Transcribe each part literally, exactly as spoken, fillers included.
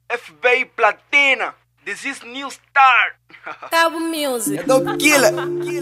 F B I Platina, this is new start. Cabo Music. É do Killer.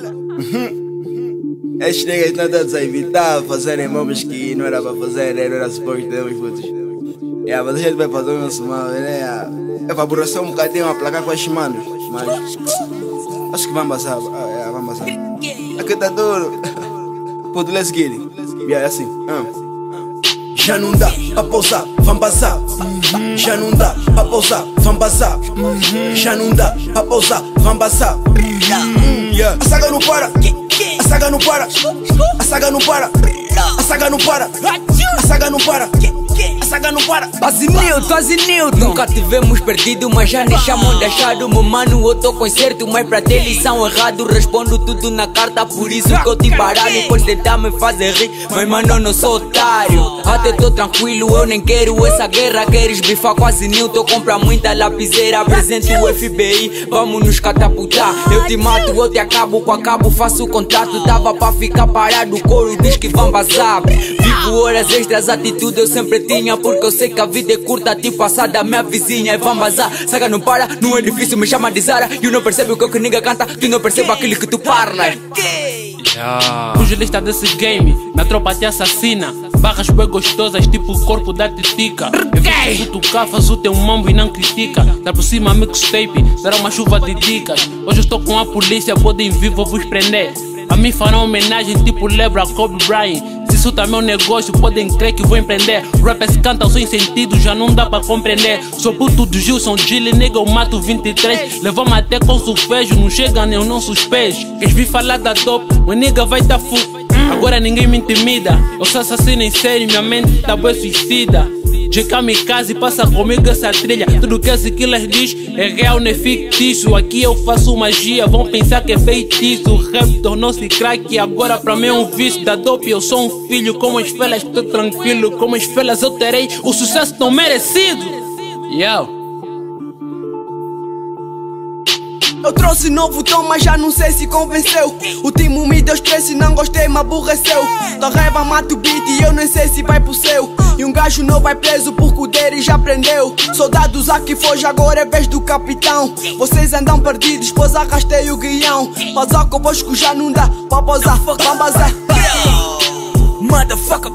Estes niggas estão todos a evitar fazerem moves que não era para fazer, não era suposto termos putos. É, mas a gente vai fazer o nosso mal, né? É para aborrecer um bocadinho a placar com estes manos, mas acho que vamos passar. Ah, é, vamos passar. Aqui tá duro. Puto, let's get it. Yeah, é assim. Uh. Já não dá pra pousar, vamos passar. Já não dá pra pousar, vamos passar. Já não dá pra pousar, vamos passar. A saga não para, a saga não para, a saga não para, a saga não para, a saga não para, a saga não para. Azinilton, Azinilton. Nunca tivemos perdido, mas já nem chamam de achado. Meu mano, eu tô com certo, mas pra ter lição errado. Respondo tudo na carta, por isso que eu te baralho. Podes tentar me fazer rir, mas mano, eu não sou otário. Até tô tranquilo, eu nem quero essa guerra. Queres bifar com Azinilton, compra muita lapiseira. Apresento o F B I, vamos nos catapultar. Eu te mato, eu te acabo, com a cabo faço o contrato. Dava pra ficar parado, o coro diz que vão vazar. Vivo horas extras, atitude eu sempre tinha, porque eu sei que a vida é curta, tipo passar da minha vizinha. E vão vazar, saga não para, não é difícil, me chama de Zara. E eu não percebo o que o que ninguém canta, tu não percebo aquilo que tu parla. Yeah. Pugilista desse game, na tropa te assassina. Barras bem gostosas, tipo o corpo da titica. Eu vi que tu faz o teu mambo e não critica. Dá por cima mixtape, será uma chuva de dicas. Hoje eu estou com a polícia, podem vir, vou vos prender. A mim farão homenagem tipo Lebra, Kobe Bryant. Se isso tá meu negócio, podem crer que vou empreender. Rappers cantam sem sentido, já não dá pra compreender. Sou puto do Gilson, Gilly, nega, eu mato vinte e três. Levamos até com sufejo, não chega nem os nossos pés. Queres vir falar da top, o nega vai tá fu. Agora ninguém me intimida, eu sou assassino em série, minha mente tá bem suicida. J K me casa e passa comigo essa trilha. Tudo que esse killer diz é real, não é fictício. Aqui eu faço magia, vão pensar que é feitiço. O rap tornou-se crack, agora pra mim é um vício. Da dope eu sou um filho, como as felas tô tranquilo. Como as felas eu terei o sucesso tão merecido. Yo. Eu trouxe novo tom, mas já não sei se convenceu. O time me deu expresso e não gostei, me aborreceu. Tua raiva mata o beat e eu nem sei se vai pro seu. E um gajo não vai preso porque o dele já prendeu. Soldados aqui foge, agora é vez do capitão. Vocês andam perdidos, pois arrastei o guião. Pausar convosco já não dá, pra pausar, vamos bazar. Motherfucker,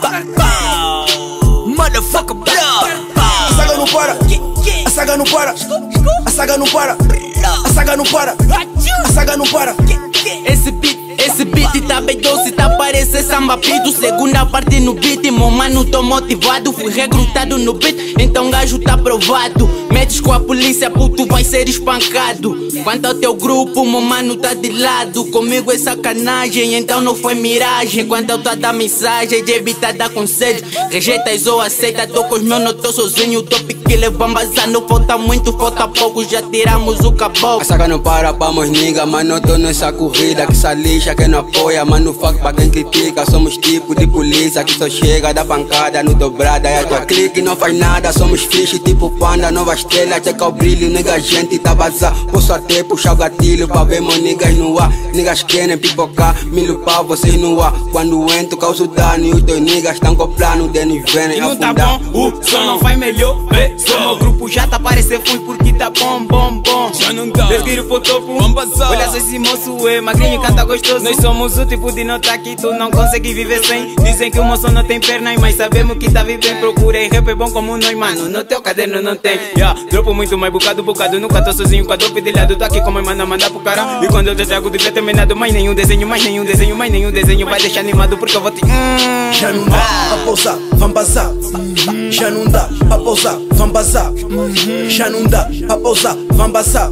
motherfucker, a saga não para, a saga não para, a saga não para, a saga não para, a saga não para. Esse beat, esse beat tá bem doce, tá parece samba pito. Segunda parte no beat, meu mano tô motivado. Fui recrutado no beat, então gajo tá provado. Metes com a polícia, puto vai ser espancado. Quanto ao teu grupo, meu mano tá de lado. Comigo é sacanagem, então não foi miragem. Quanto ao tua da mensagem, de evitar dar conselho. Rejeitas ou aceita, tô com os meus, não tô sozinho. Tô piquele, vamos vazar, não falta muito, falta pouco, já tiramos o caboclo. A saga não para pra meus nigga, mas não tô nessa corrida. Que essa lixa, quem não apoia, mano, fuck pra quem critica. Somos tipo de polícia que só chega da pancada no dobrada. E a tua clique não faz nada, somos fixe tipo panda, nova estrela. Checa o brilho, nigga, gente tá vazar. Posso até puxar o gatilho pra ver meus niggas no ar. Niggas querem pipocar, milho pra vocês no ar. Quando entro, causo dano e os teus niggas tão com plano de nos verem afundar. Tá bom, o som não vai melhor. Só meu grupo já tá parecendo fui porque tá bom, bom, bom. Já não dá, respiro pro topo. Olha só esse moço, é magrinho, canta gostoso. Nós somos o tipo de nota que tu não consegue viver sem. Dizem que o moço não tem pernas, mas sabemos que tá vivendo. Procurei rap bom como nós, mano, no teu caderno não tem. Yeah, dropo muito mais bocado, bocado. Nunca tô sozinho com a dope de lado. Tô aqui como manda, manda pro cara. E quando eu te trago devia terminado. Mais nenhum desenho, mais nenhum desenho, mais nenhum desenho vai deixar animado, porque eu vou te... hum. Já não dá pra pousar, vamos passar. Já não dá pra pousar, vamos passar. Já não dá pra pousar, vamos passar.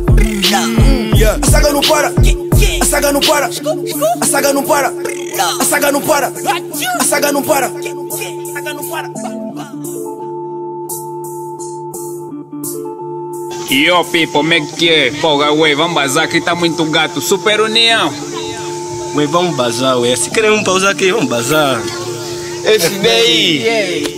A saga não para, a saga não para, a saga não para, a saga não para, a saga não para, a saga não para. Yo people, como é que é? Porra, ué, vamos bazar aqui, tá muito gato. Super União. Ué, vamos bazar, ué. Se queremos pausar aqui, vamos bazar. F B I.